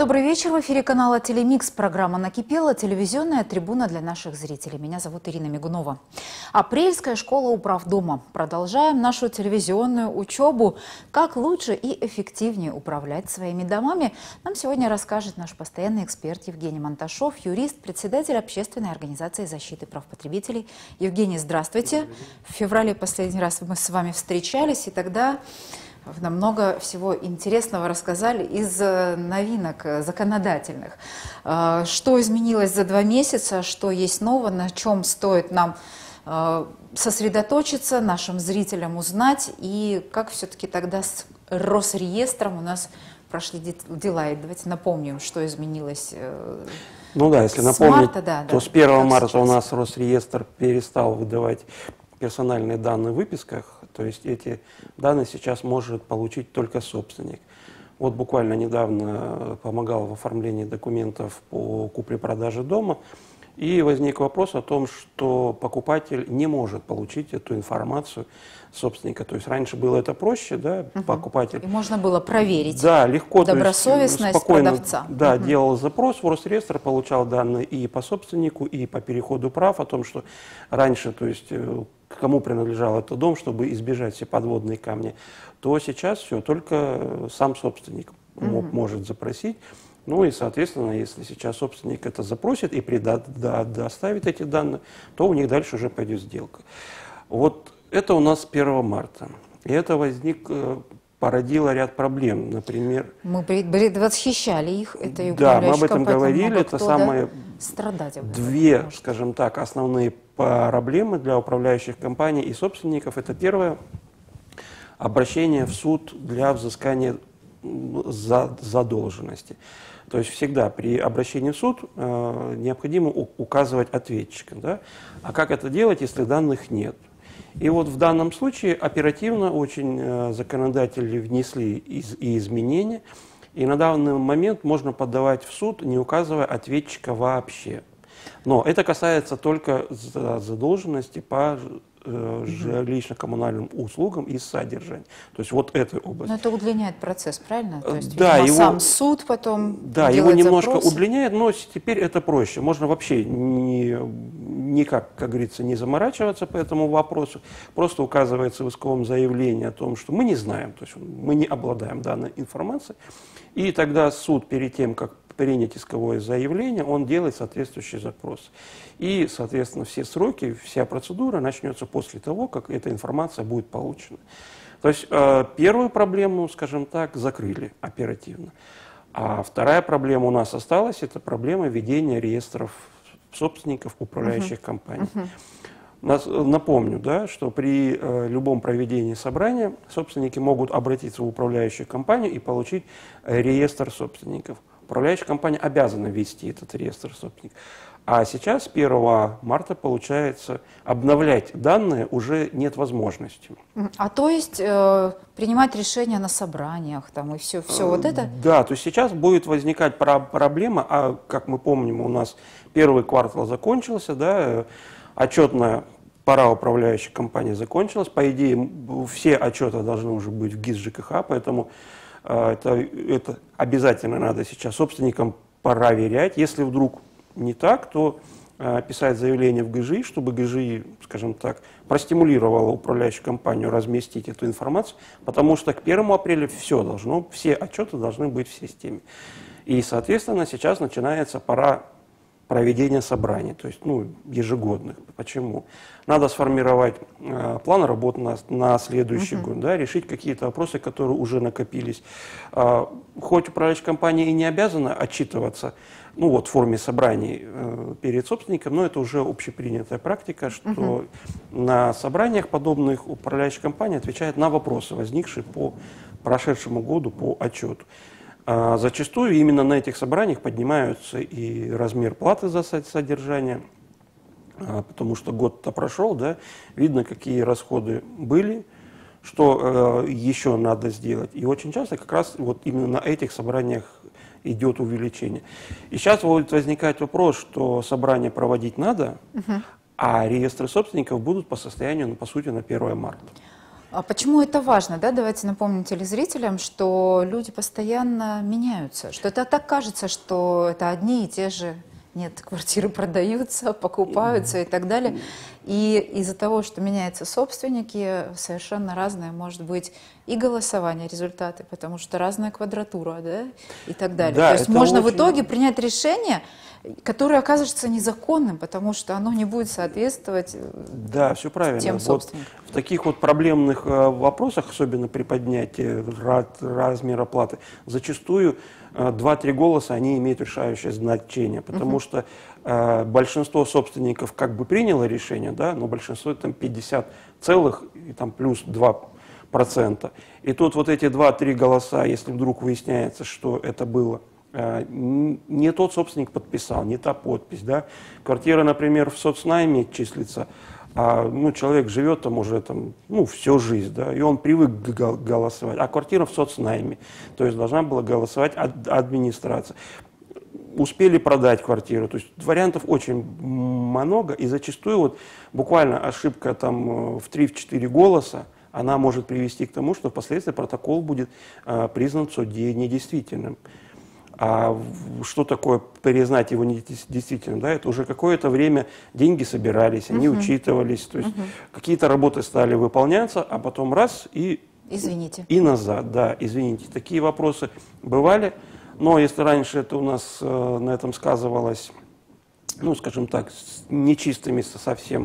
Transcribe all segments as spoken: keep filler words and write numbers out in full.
Добрый вечер. В эфире канала «Телемикс». Программа «Накипела». Телевизионная трибуна для наших зрителей. Меня зовут Ирина Мигунова. Апрельская школа управдома. Продолжаем нашу телевизионную учебу. Как лучше и эффективнее управлять своими домами, нам сегодня расскажет наш постоянный эксперт Евгений Монташов, юрист, председатель общественной организации защиты прав потребителей. Евгений, здравствуйте. В феврале последний раз мы с вами встречались, и тогда нам много всего интересного рассказали из новинок законодательных. Что изменилось за два месяца, что есть нового, на чем стоит нам сосредоточиться, нашим зрителям узнать, и как все-таки тогда с Росреестром у нас прошли дела. И давайте напомним, что изменилось. Ну да, если с напомнить, марта, да, то да, с первого марта сейчас. у нас Росреестр перестал выдавать персональные данные в выписках, то есть эти данные сейчас может получить только собственник. Вот буквально недавно помогал в оформлении документов по купле-продаже дома, и возник вопрос о том, что покупатель не может получить эту информацию собственника. То есть раньше было это проще, да, угу. покупатель. И можно было проверить, да, легко, добросовестность то есть, спокойно, продавца. Да, угу. делал запрос в Росреестр, получал данные и по собственнику, и по переходу прав о том, что раньше, то есть кому принадлежал этот дом, чтобы избежать все подводные камни, то сейчас все, только сам собственник угу. может запросить. Ну и, соответственно, если сейчас собственник это запросит и предоставит эти данные, то у них дальше уже пойдет сделка. Вот это у нас с первого марта. И это возник, породило ряд проблем. Например, мы предвосхищали их, это и да, мы об этом компания, говорили, это кто, самые да, страдать две, может. скажем так, основные проблемы для управляющих компаний и собственников. Это первое – обращение в суд для взыскания задолженности. То есть всегда при обращении в суд э, необходимо указывать ответчика. Да? А как это делать, если данных нет? И вот в данном случае оперативно очень э, законодатели внесли из, и изменения, и на данный момент можно подавать в суд, не указывая ответчика вообще. Но это касается только задолженности по э, жилищно-коммунальным услугам и содержанию. То есть вот этой области. Но это удлиняет процесс, правильно? То есть, да, видимо, его, сам суд потом да, его немножко запрос. удлиняет, но теперь это проще. Можно вообще ни, никак, как говорится, не заморачиваться по этому вопросу. Просто указывается в исковом заявлении о том, что мы не знаем, то есть мы не обладаем данной информацией. И тогда суд перед тем, как принять исковое заявление, он делает соответствующий запрос. И, соответственно, все сроки, вся процедура начнется после того, как эта информация будет получена. То есть э, первую проблему, скажем так, закрыли оперативно. А вторая проблема у нас осталась, это проблема ведения реестров собственников управляющих uh-huh. компаний. Uh-huh. Нас, напомню, да, что при э, любом проведении собрания собственники могут обратиться в управляющую компанию и получить э, реестр собственников. Управляющая компания обязана вести этот реестр собственников. А сейчас, с первого марта, получается, обновлять данные уже нет возможности. А то есть э, принимать решения на собраниях там, и все, все вот это? Да, то есть сейчас будет возникать про- проблема, а как мы помним, у нас первый квартал закончился, да, отчетная пора управляющей компании закончилась. По идее, все отчеты должны уже быть в ГИС ЖКХ, поэтому э, это, это обязательно надо сейчас собственникам проверять. Если вдруг не так, то э, писать заявление в ГЖИ, чтобы ГЖИ, скажем так, простимулировала управляющую компанию разместить эту информацию, потому что к первому апреля все должно, все отчеты должны быть в системе. И, соответственно, сейчас начинается пора проведения собраний, то есть ну, ежегодных. Почему? Надо сформировать э, план работы на, на следующий uh-huh. год, да, решить какие-то вопросы, которые уже накопились. Э, хоть управляющая компания и не обязана отчитываться ну, вот, в форме собраний э, перед собственником, но это уже общепринятая практика, что uh-huh. на собраниях подобных управляющая компания отвечает на вопросы, возникшие по прошедшему году по отчету. А зачастую именно на этих собраниях поднимаются и размер платы за содержание, потому что год-то прошел, да, видно, какие расходы были, что э, еще надо сделать. И очень часто как раз вот именно на этих собраниях идет увеличение. И сейчас будет возникать вопрос, что собрание проводить надо, uh-huh. а реестры собственников будут по состоянию, ну, по сути, на первое марта. А почему это важно? Да? Давайте напомним телезрителям, что люди постоянно меняются. Что это так кажется, что это одни и те же. Нет, квартиры продаются, покупаются и так далее. И из-за того, что меняются собственники, совершенно разное может быть и голосование, результаты, потому что разная квадратура, да, и так далее. Да, То есть можно очень... в итоге принять решение, которое окажется незаконным, потому что оно не будет соответствовать да, все правильно. тем собственникам. Вот в таких вот проблемных э, вопросах, особенно при поднятии размера платы, зачастую э, два-три голоса, они имеют решающее значение, потому uh-huh. что э, большинство собственников как бы приняло решение, да, но большинство там пятьдесят целых и там плюс два процента. И тут вот эти два-три голоса, если вдруг выясняется, что это было не тот собственник подписал, не та подпись, да. Квартира, например, в соцнайме числится, а ну, человек живет там уже там, ну, всю жизнь, да, и он привык голосовать, а квартира в соцнайме, то есть должна была голосовать администрация. Успели продать квартиру, то есть вариантов очень много, и зачастую вот буквально ошибка там в три-четыре голоса, она может привести к тому, что впоследствии протокол будет а, признан в суде недействительным. А что такое признать его недействительным? Да, это уже какое-то время деньги собирались, они uh-huh. учитывались, то есть uh-huh. какие-то работы стали выполняться, а потом раз и, извините. и назад. Да, извините. Такие вопросы бывали, но если раньше это у нас э, на этом сказывалось, ну, скажем так, с нечистыми совсем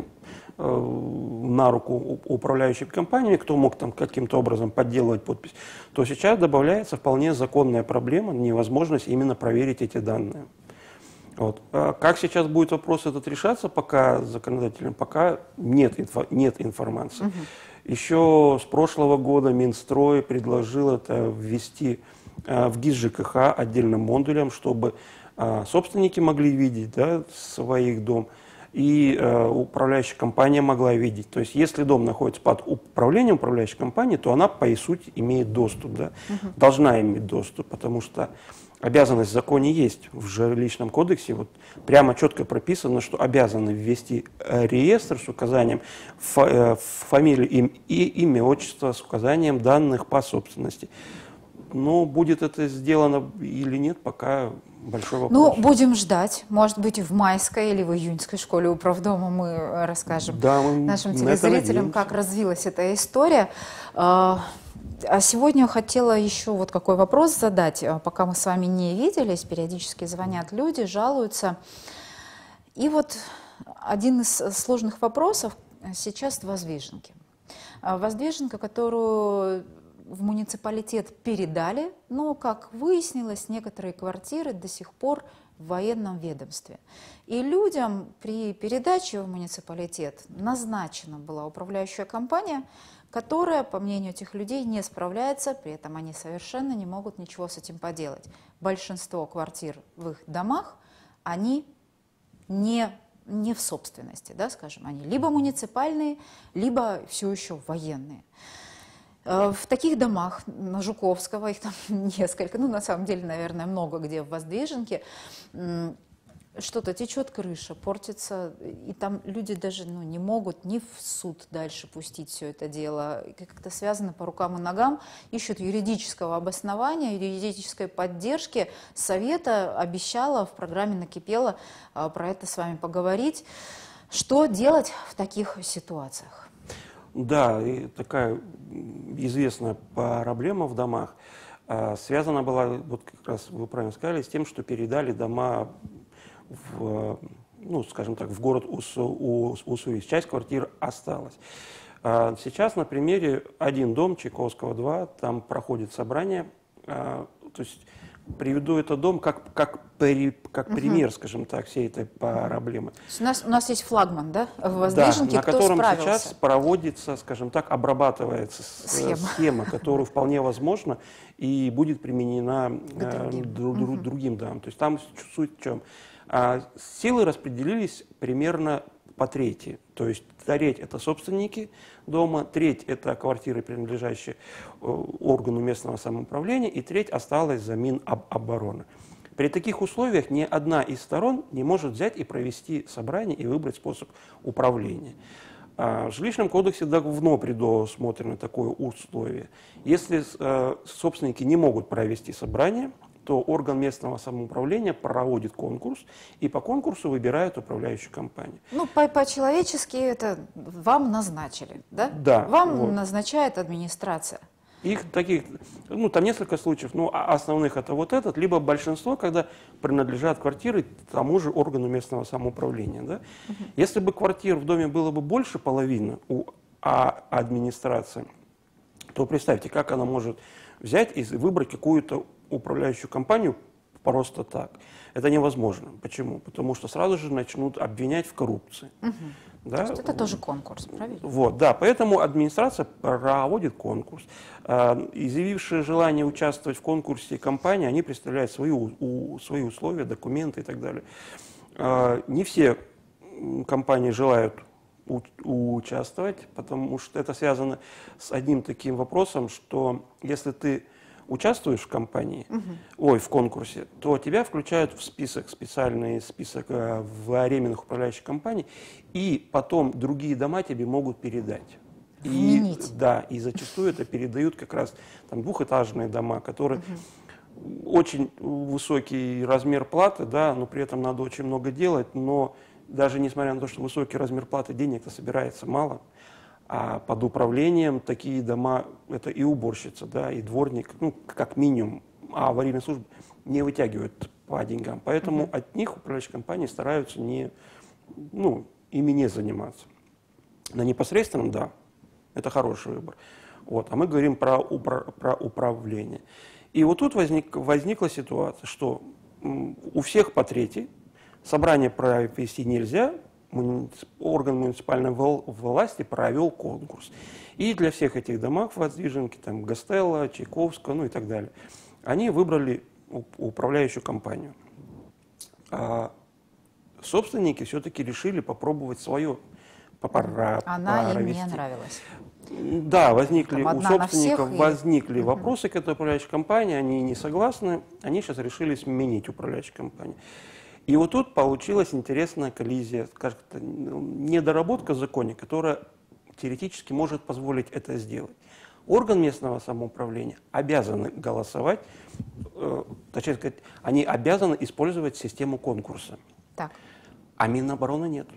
на руку управляющей компании, кто мог там каким-то образом подделывать подпись, то сейчас добавляется вполне законная проблема, невозможность именно проверить эти данные. Вот. А как сейчас будет вопрос этот решаться, пока законодателем, пока нет, инфо, нет информации. Угу. Еще с прошлого года Минстрой предложил это ввести а, в ГИС ЖКХ отдельным модулем, чтобы а, собственники могли видеть, да, своих дом, и э, управляющая компания могла видеть. То есть, если дом находится под управлением управляющей компании, то она, по сути, имеет доступ, да? Uh-huh. Должна иметь доступ, потому что обязанность в законе есть. В жилищном кодексе вот прямо четко прописано, что обязаны ввести реестр с указанием фа- фамилию им, и имя, отчество, с указанием данных по собственности. Но будет это сделано или нет, пока большой вопрос. Ну, будем ждать. Может быть, в майской или в июньской школе управдома мы расскажем да, мы нашим телезрителям, как развилась эта история. А сегодня хотела еще вот какой вопрос задать. Пока мы с вами не виделись, периодически звонят люди, жалуются. И вот один из сложных вопросов сейчас Воздвиженки. Воздвиженка, которую в муниципалитет передали, но, как выяснилось, некоторые квартиры до сих пор в военном ведомстве. И людям при передаче в муниципалитет назначена была управляющая компания, которая, по мнению этих людей, не справляется, при этом они совершенно не могут ничего с этим поделать. Большинство квартир в их домах, они не, не в собственности, да, скажем, они либо муниципальные, либо все еще военные. В таких домах, на Жуковского, их там несколько, ну, на самом деле, наверное, много где в Воздвиженке, что-то течет крыша, портится, и там люди даже ну, не могут ни в суд дальше пустить все это дело, как-то связано по рукам и ногам, ищут юридического обоснования, юридической поддержки. Совета обещала в программе «Накипело» про это с вами поговорить. Что делать в таких ситуациях? Да, и такая известная проблема в домах а, связана была, вот как раз вы правильно сказали, с тем, что передали дома в, ну, скажем так, в город Уссурийск. Часть квартир осталась. А сейчас на примере один дом, Чайковского два, там проходит собрание, а, то есть приведу этот дом как, как, при, как пример, угу. скажем так, всей этой проблемы. У нас, у нас есть флагман, да, в Воздвиженке, да, на кто котором справился? Сейчас проводится, скажем так, обрабатывается схема, схема которая вполне возможно и будет применена э, другим, друг, угу. другим домам. То есть там суть в чем? А, силы распределились примерно по трети. То есть треть – это собственники дома, треть – это квартиры, принадлежащие органу местного самоуправления, и треть осталась за Минобороны. При таких условиях ни одна из сторон не может взять и провести собрание и выбрать способ управления. В жилищном кодексе давно предусмотрено такое условие. Если э, собственники не могут провести собрание, то орган местного самоуправления проводит конкурс, и по конкурсу выбирает управляющую компанию. Ну, по- по-человечески это вам назначили, да? Да. Вам Вот. назначает администрация. Их таких, ну, там несколько случаев, но основных это вот этот, либо большинство, когда принадлежат квартиры тому же органу местного самоуправления. Да? Uh-huh. Если бы квартир в доме было бы больше половины у а администрации, то представьте, как она может взять и выбрать какую-то управляющую компанию просто так. Это невозможно. Почему? Потому что сразу же начнут обвинять в коррупции. Uh-huh. Да? То есть это тоже конкурс, правильно? Вот, да, поэтому администрация проводит конкурс. Изъявившие желание участвовать в конкурсе компании, они представляют свои, у, свои условия, документы и так далее. Не все компании желают у, участвовать, потому что это связано с одним таким вопросом, что если ты участвуешь в компании, угу. ой, в конкурсе, то тебя включают в список, специальный список э, временных управляющих компаний, и потом другие дома тебе могут передать. Вменить. И, да, и зачастую это передают как раз там двухэтажные дома, которые угу. очень высокий размер платы, да, но при этом надо очень много делать, но даже несмотря на то, что высокий размер платы, денег-то собирается мало. А под управлением такие дома, это и уборщица, да, и дворник, ну, как минимум, а аварийная служба не вытягивают по деньгам. Поэтому uh-huh. от них управляющие компании стараются не, ну, ими не заниматься. На непосредственном, да, это хороший выбор. Вот. А мы говорим про, упра- про управление. И вот тут возник, возникла ситуация, что у всех по трети, собрание провести нельзя, орган муниципальной власти провел конкурс. И для всех этих домов воздвиженки, там, Гастелло, Чайковского, ну и так далее, они выбрали управляющую компанию. А собственники все-таки решили попробовать свое пора, Она им провести. не нравилась. Да, возникли у собственников и... возникли uh-huh. вопросы к этой управляющей компании, они не согласны, они сейчас решили сменить управляющую компанию. И вот тут получилась интересная коллизия, как-то недоработка в законе, которая теоретически может позволить это сделать. Орган местного самоуправления обязан голосовать, э, точнее сказать, они обязаны использовать систему конкурса. Так. А Минобороны нет.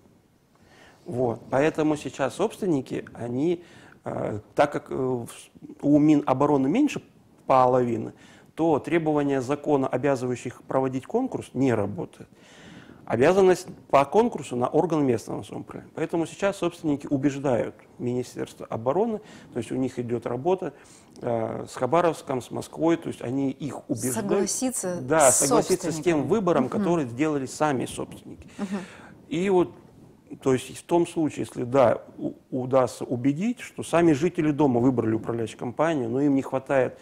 Вот. Поэтому сейчас собственники, они, э, так как э, у Минобороны меньше половины, то требования закона, обязывающих проводить конкурс, не работает. Обязанность по конкурсу на орган местного самоуправления. Поэтому сейчас собственники убеждают Министерство обороны, то есть у них идет работа э, с Хабаровском, с Москвой, то есть они их убеждают. Согласиться да, с согласиться с тем выбором, угу. который сделали сами собственники. Угу. И вот, то есть в том случае, если да, у, удастся убедить, что сами жители дома выбрали управляющую компанию, но им не хватает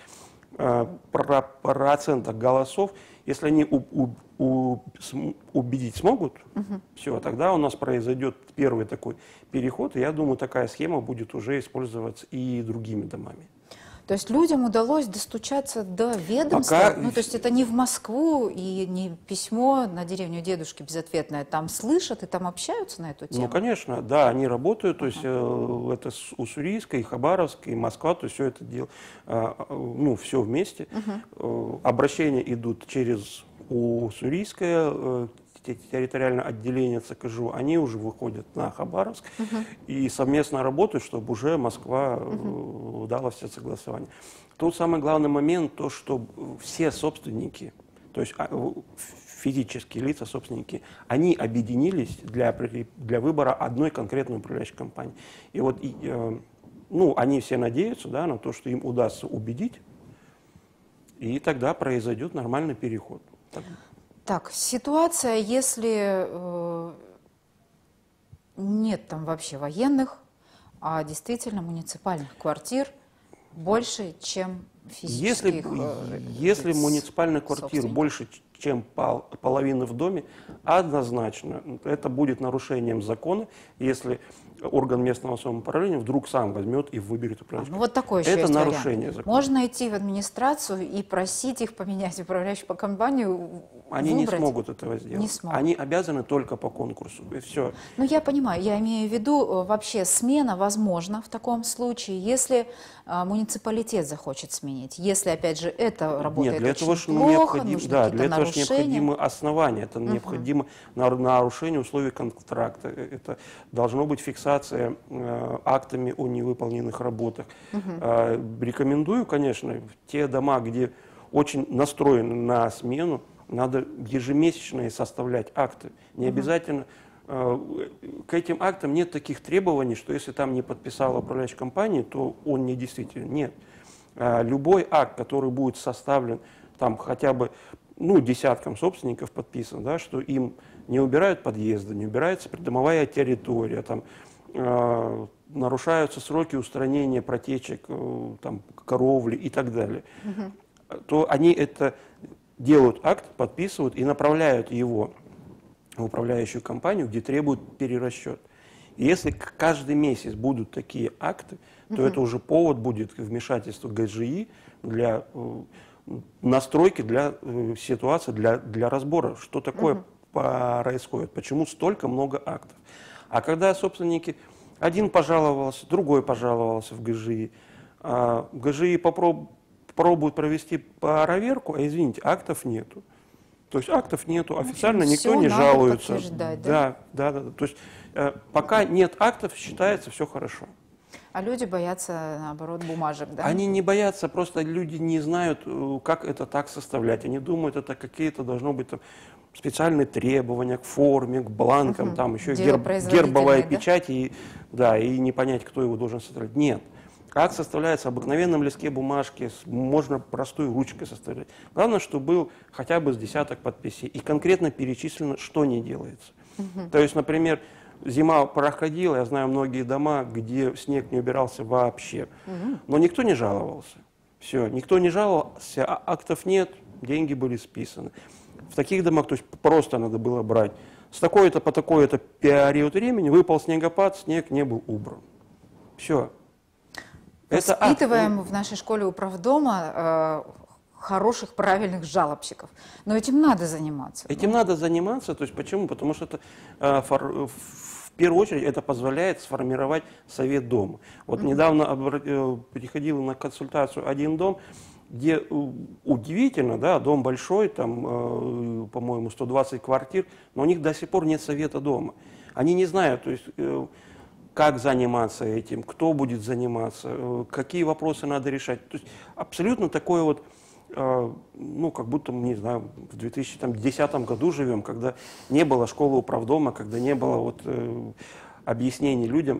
процента голосов, если они у, у, у, см, убедить смогут, uh-huh. все, тогда у нас произойдет первый такой переход, и я думаю, такая схема будет уже использоваться и другими домами. То есть людям удалось достучаться до ведомства? Пока... Ну, то есть это не в Москву и не письмо на деревню дедушки безответное, там слышат и там общаются на эту тему? Ну, конечно, да, они работают, то есть uh-huh. э, это Уссурийская, и Хабаровская, и Москва, то есть все это дело, э, ну, все вместе. Uh-huh. Э, обращения идут через Уссурийское, э, территориальное отделение ЦКЖУ, они уже выходят на Хабаровск uh-huh. и совместно работают, чтобы уже Москва uh-huh. дала все согласования. Тут самый главный момент, то, что все собственники, то есть физические лица, собственники, они объединились для, для выбора одной конкретной управляющей компании. И вот и, ну, они все надеются, да, на то, что им удастся убедить, и тогда произойдет нормальный переход. Так, ситуация, если э, нет там вообще военных, а действительно муниципальных квартир больше, чем физических. Если, э, если муниципальных квартир больше, чем пол, половины в доме, однозначно это будет нарушением закона, если орган местного самоуправления вдруг сам возьмет и выберет А, управляющего. ну вот такое еще Это есть нарушение вариант. закона. Можно идти в администрацию и просить их поменять управляющую по компанию, Они выбрать. не смогут этого сделать. Не смогут. Они обязаны только по конкурсу. И все. Ну, я понимаю, я имею в виду, э, вообще смена возможна в таком случае, если э, муниципалитет захочет сменить. Если, опять же, это работает Нет, для очень этого ж плохо, необходим- нужны да, какие-то для этого ж нарушения. необходимы основания. Это необходимо нар- нарушение условий контракта. Это должно быть фиксация э, актами о невыполненных работах. Э, рекомендую, конечно, в те дома, где очень настроены на смену, надо ежемесячно составлять акты. Не обязательно. э, К этим актам нет таких требований, что если там не подписала управляющая компания, то он не действителен. Нет. Э, Любой акт, который будет составлен там хотя бы ну, десяткам собственников подписан, да, что им не убирают подъезды, не убирается придомовая территория, там, э, нарушаются сроки устранения протечек, э, там, коровли и так далее, то они это делают акт, подписывают и направляют его в управляющую компанию, где требуют перерасчет. И если к- каждый месяц будут такие акты, то это уже повод будет к вмешательству ГЖИ для э, настройки, для э, ситуации, для, для разбора, что такое происходит, почему столько много актов. А когда собственники, один пожаловался, другой пожаловался в ГЖИ, а ГЖИ попроб- пробует провести проверку, а извините, актов нету. То есть актов нету, официально никто всё не надо жалуется. подтверждать, да? Да, да, да. То есть э, пока нет актов, считается все хорошо. А люди боятся, наоборот, бумажек, да? Они не боятся, просто люди не знают, э, как это так составлять. Они думают, это какие-то должно быть там, специальные требования к форме, к бланкам, там еще Дело герб- производительное, гербовая да? печать, и, да, и не понять, кто его должен составлять. Нет. Как составляется в обыкновенном листке бумажки, с- можно простой ручкой составлять. Главное, чтобы был хотя бы с десяток подписей и конкретно перечислено, что не делается. То есть, например, зима проходила, я знаю многие дома, где снег не убирался вообще, но никто не жаловался. Все, никто не жаловался, а актов нет, деньги были списаны. В таких домах, то есть просто надо было брать. С такой-то по такой-то период времени выпал снегопад, снег не был убран. Все. Это акт. Воспитываем в нашей школе управдома э, хороших, правильных жалобщиков. Но этим надо заниматься. Этим надо заниматься. То есть почему? Потому что это, э, фор- в первую очередь это позволяет сформировать совет дома. Вот недавно обра- э, приходил на консультацию один дом, где э, удивительно, да, дом большой, там, э, по-моему, сто двадцать квартир, но у них до сих пор нет совета дома. Они не знают, то есть, э, как заниматься этим, кто будет заниматься, э, какие вопросы надо решать. То есть абсолютно такое вот, э, ну, как будто, не знаю, в две тысячи десятом году живем, когда не было школы управдома, когда не было вот, э, объяснений людям.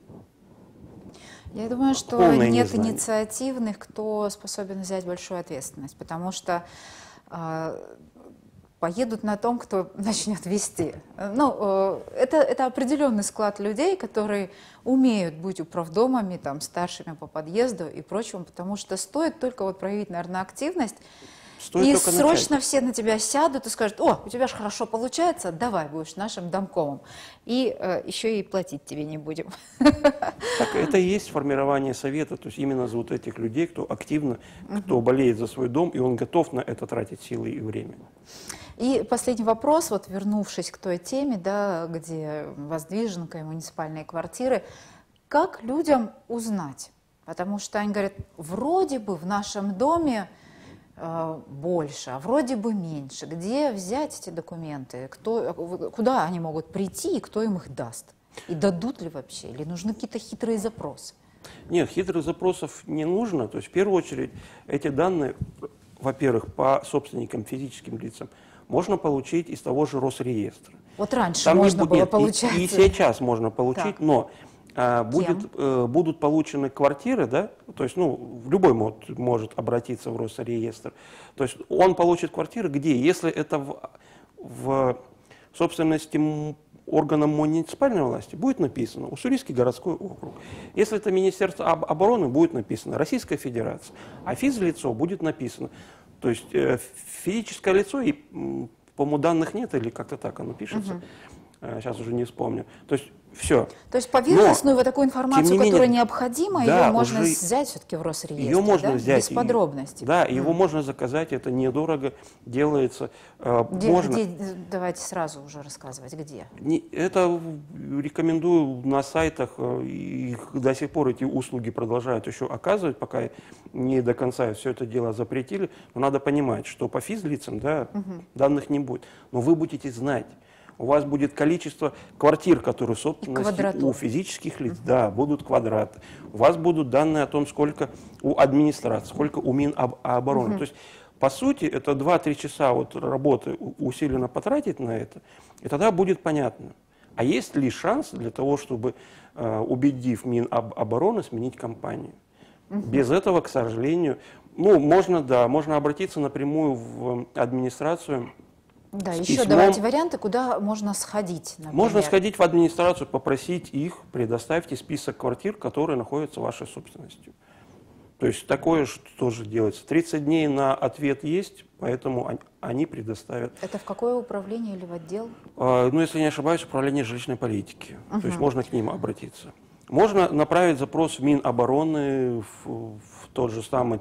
Я думаю, что Полное нет незнание. инициативных, кто способен взять большую ответственность, потому что э, поедут на том, кто начнет вести. Ну, э, это, это определенный склад людей, которые умеют быть управдомами, там, старшими по подъезду и прочему, потому что стоит только вот проявить, наверное, активность, Стоит и только срочно начать. все на тебя сядут и скажут: о, у тебя же хорошо получается, давай будешь нашим домкомом. И э, еще и платить тебе не будем. Так, это и есть формирование совета, то есть именно за вот этих людей, кто активно, кто болеет за свой дом, и он готов на это тратить силы и время. И последний вопрос, вот вернувшись к той теме, да, где воздвиженка и муниципальные квартиры, как людям узнать? Потому что они говорят, вроде бы в нашем доме э, больше, а вроде бы меньше. Где взять эти документы? Кто, куда они могут прийти и кто им их даст? И дадут ли вообще? Или нужны какие-то хитрые запросы? Нет, хитрых запросов не нужно. То есть в первую очередь эти данные, во-первых, по собственникам, физическим лицам, можно получить из того же Росреестра. Вот раньше Там не можно бу- было нет, и- получать. И, сейчас можно получить, Так. но а, будет, э, будут получены квартиры, да, то есть, ну, любой мод- может обратиться в Росреестр. То есть он получит квартиры где? Если это в, в собственности м- органам муниципальной власти, будет написано Уссурийский городской округ. Если это Министерство об- обороны, будет написано Российская Федерация. А физлицо будет написано. То есть э, физическое лицо, и, м, по-моему, данных нет, или как-то так оно пишется, э, сейчас уже не вспомню. То есть Все. То есть поверхностную вот такую информацию, менее, которая необходима, да, ее можно уже, взять все-таки в Росреестре, ее можно да? взять, Без подробностей. Да, mm. его можно заказать, это недорого делается. Где, можно... где, давайте сразу уже рассказывать, где. Не, это рекомендую на сайтах, и до сих пор эти услуги продолжают еще оказывать, пока не до конца все это дело запретили. Но надо понимать, что по физлицам, да, угу. данных не будет, но вы будете знать. У вас будет количество квартир, которые собственности у физических лиц, угу. да, будут квадраты. У вас будут данные о том, сколько у администрации, сколько у Минобороны. Угу. То есть, по сути, это два-три часа вот работы усиленно потратить на это, и тогда будет понятно. А есть ли шанс для того, чтобы, э, убедив Минобороны, сменить компанию? Угу. Без этого, к сожалению, ну, можно, да, можно обратиться напрямую в администрацию. Да, еще письмом. Давайте варианты, куда можно сходить, например. Можно сходить в администрацию, попросить их, предоставьте список квартир, которые находятся в вашей собственности. То есть такое что тоже делается. тридцать дней на ответ есть, поэтому они предоставят. Это в какое управление или в отдел? А, ну, если не ошибаюсь, управление жилищной политики. Uh-huh. То есть можно к ним обратиться. Можно направить запрос в Минобороны, в, в тот же самый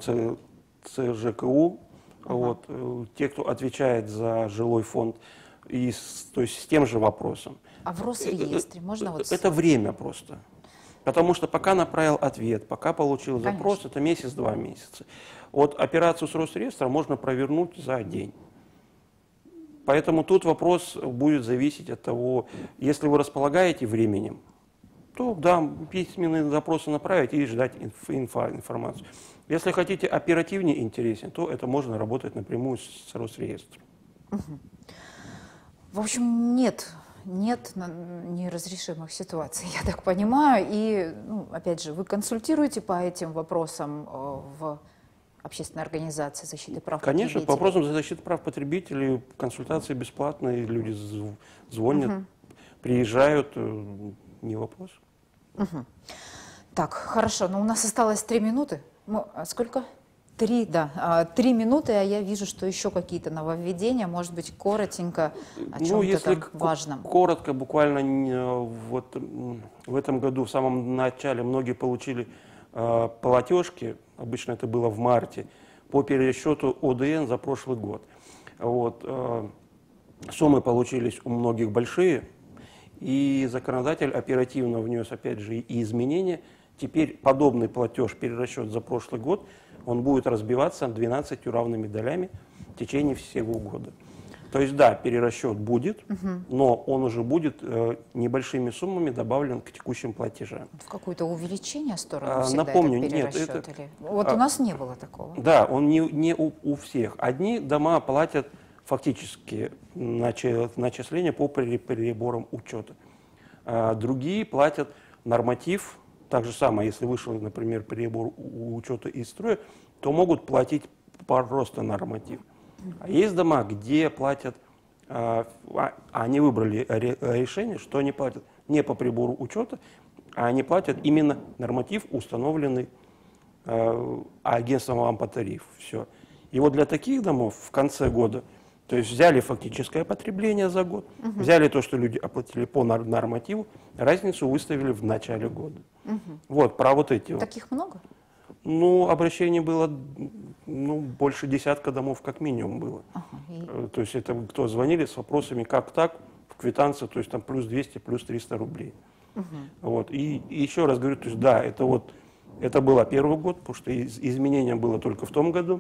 ЦЖКУ. Uh-huh. Вот, те, кто отвечает за жилой фонд, и, то есть с тем же вопросом. А в Росреестре можно вот... Это время просто. Потому что пока направил ответ, пока получил Конечно. запрос, это месяц-два месяца. Вот операцию с Росреестром можно провернуть за день. Поэтому тут вопрос будет зависеть от того, если вы располагаете временем, то да, письменные запросы направить и ждать инф, инфа, информацию. Если хотите оперативнее интересен, то это можно работать напрямую с Росреестром. Угу. В общем, нет, нет неразрешимых ситуаций, я так понимаю. И, ну, опять же, вы консультируете по этим вопросам в общественной организации защиты прав Конечно, потребителей? по вопросам защиты прав потребителей консультации бесплатные, люди звонят, угу. приезжают, не вопрос. Угу. Так, хорошо, но у нас осталось три минуты. Мы, сколько? Три, да, три минуты, а я вижу, что еще какие-то нововведения, может быть, коротенько, о чем-то ну, если там важном. Коротко, буквально вот в этом году, в самом начале, многие получили э, платежки, обычно это было в марте, по перерасчету О Дэ Эн за прошлый год. Вот, э, суммы получились у многих большие, и законодатель оперативно внес, опять же, и изменения. Теперь подобный платеж, перерасчет за прошлый год, он будет разбиваться двенадцатью равными долями в течение всего года. То есть, да, перерасчет будет, угу. но он уже будет э, небольшими суммами добавлен к текущим платежам. В какое-то увеличение стороны а, всегда напомню, этот перерасчет? Нет, это, или... Вот а, у нас не было такого. Да, он не, не у, у всех. Одни дома платят фактически начисления по переборам учета, а другие платят норматив. Так же самое, если вышел, например, перебор учета из строя, то могут платить просто норматив. А есть дома, где платят, а, они выбрали решение, что они платят не по прибору учета, а они платят именно норматив, установленный а, агентством вам по тарифу. Все. И вот для таких домов в конце года, то есть взяли фактическое потребление за год, угу. взяли то, что люди оплатили по нормативу, разницу выставили в начале года. Угу. Вот, про вот эти. Таких вот. Много? Ну, обращений было, ну, больше десятка домов как минимум было. Ага, и... То есть это кто звонили с вопросами, как так, в квитанции, то есть там плюс двести, плюс триста рублей. Угу. Вот. И, и еще раз говорю, то есть да, это вот, это было первый год, потому что из, изменение было только в том году.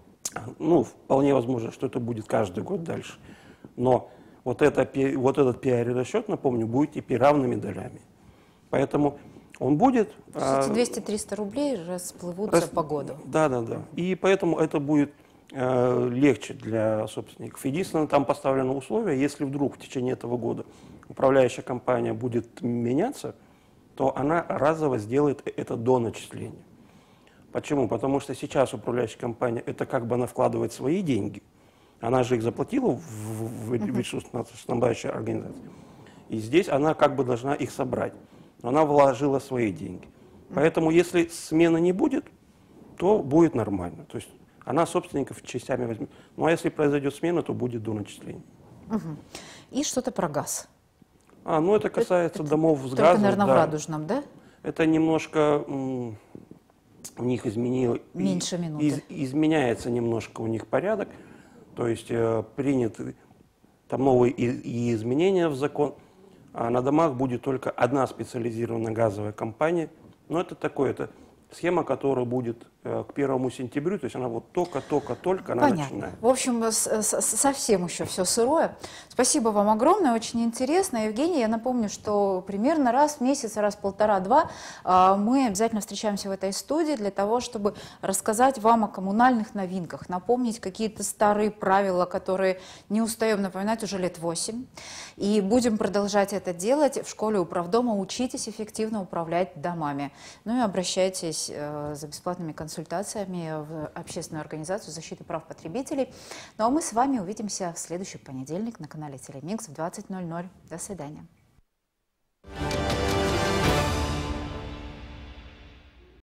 Ну, вполне возможно, что это будет каждый год дальше. Но вот, это, вот этот перерасчет, напомню, будет теперь равными долями. Поэтому он будет... двести-триста рублей расплывутся рас... по году. Да, да, да. И поэтому это будет э, легче для собственников. Единственное, там поставлено условие, если вдруг в течение этого года управляющая компания будет меняться, то она разово сделает это до начисления. Почему? Потому что сейчас управляющая компания, это как бы она вкладывает свои деньги. Она же их заплатила в, в, в снабжающей организации. И здесь она как бы должна их собрать. Но она вложила свои деньги. Поэтому если смены не будет, то будет нормально. То есть она собственников частями возьмет. Ну а если произойдет смена, то будет до начисления. Угу. И что-то про газ. А, ну это касается Это- домов с Только, газом. наверное, в да. Радужном, да? Это немножко м, у них изменил, Меньше минуты. из- изменяется немножко у них порядок, то есть э, приняты там новые и, и изменения в закон, а на домах будет только одна специализированная газовая компания. Но это такое, это схема, которая будет э, к первому сентябрю, то есть она вот только-только-только она Понятно. начинает. В общем, с- с- совсем еще все сырое. Спасибо вам огромное, очень интересно. Евгений, я напомню, что примерно раз в месяц, раз в полтора-два а, мы обязательно встречаемся в этой студии для того, чтобы рассказать вам о коммунальных новинках, напомнить какие-то старые правила, которые не устаем напоминать уже лет восемь. И будем продолжать это делать. В школе управдома учитесь эффективно управлять домами. Ну и обращайтесь э, за бесплатными консультациями в общественную организацию защиты прав потребителей. Ну а мы с вами увидимся в следующий понедельник на канале Телемикс в двадцать ноль ноль. До свидания.